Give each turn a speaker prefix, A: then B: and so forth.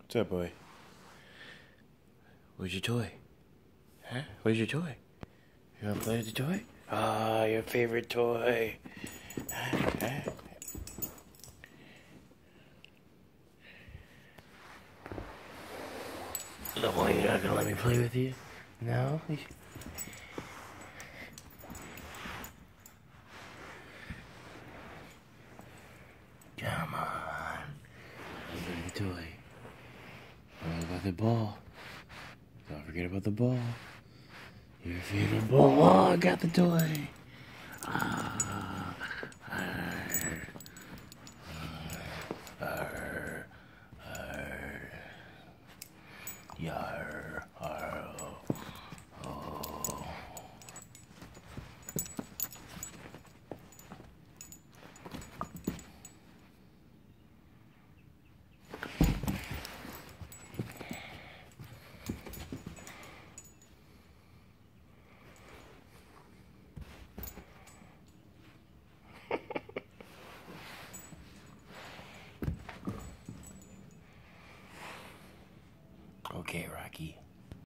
A: What's up, boy? Where's your toy? Huh? Where's your toy? You wanna play with the toy? Ah, your favorite toy. Huh? The one you're not gonna let me play with you? No? Come on. Look at the toy. What about the ball? Don't forget about the ball. Your favorite ball. Oh, I got the toy.